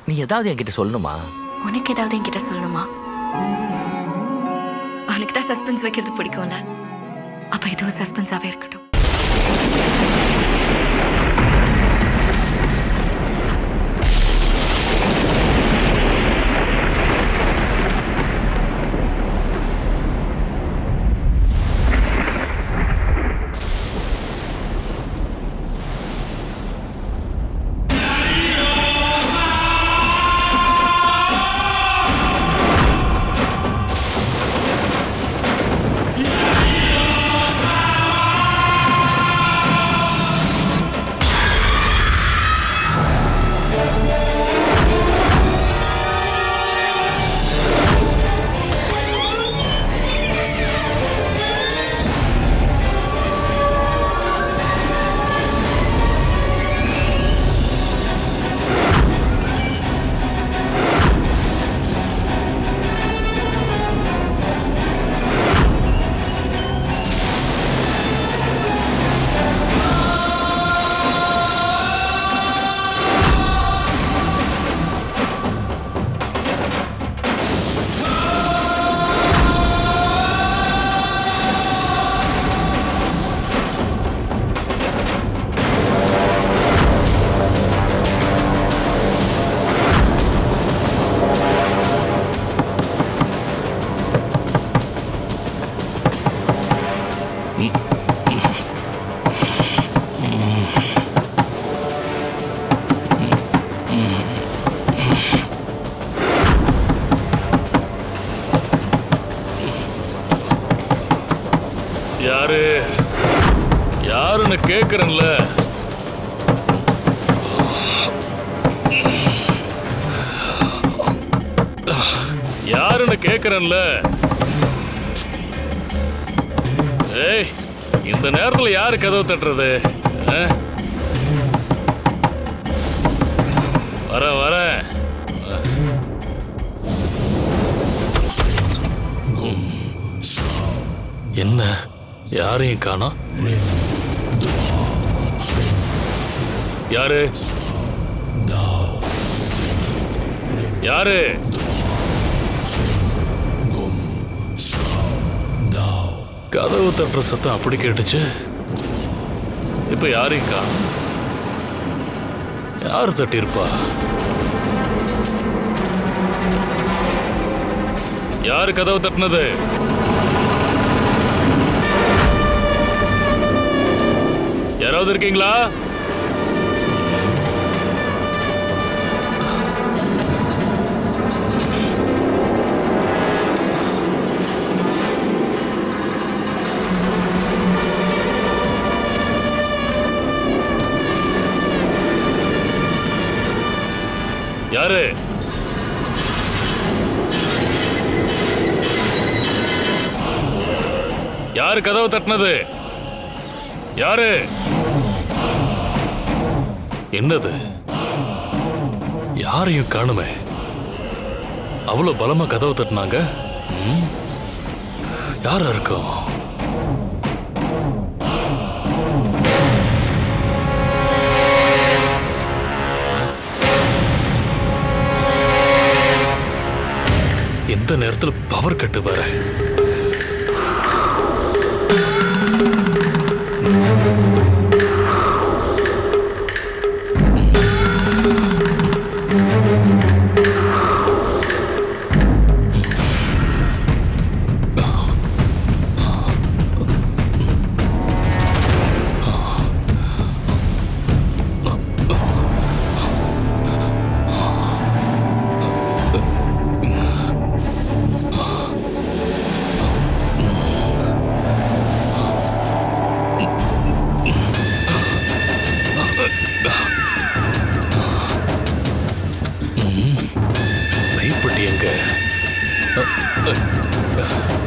நீ ஏதாவது என்கிட்ட சொல்லணுமா? உனக்கு ஏதாவது என்கிட்ட சொல்லணுமா? உனக்கு தான் சஸ்பென்ஸ் வைக்கிறது பிடிக்கும்ல, அப்ப இதுவும் சஸ்பென்ஸாவே இருக்கட்டும். யாருன்னு கேக்குறேன்ல. யாருன்னு கேக்குறேன்ல. ஏய், இந்த நேரத்துல யாரு கதவு தட்டுறது? வர என்ன யாரையும் காணோம். யாரு யாரு? கதவு தட்டுற சத்தம் அப்படி கேட்டுச்சு. இப்ப யாரையும் காணோம். யாரு தட்டியிருப்பா? யாரு கதவு தட்டினது? யாராவது இருக்கீங்களா? யாரு? யாரு கதவு தட்டினது? யாரு? என்னது? யாரையும் காணுமே. அவ்வளவு பலமா கதவு தட்டினாங்க. யாரா இருக்கும்? எந்த நேரத்துல பவர் கட்டு வர. தீப்பெட்டி எங்க?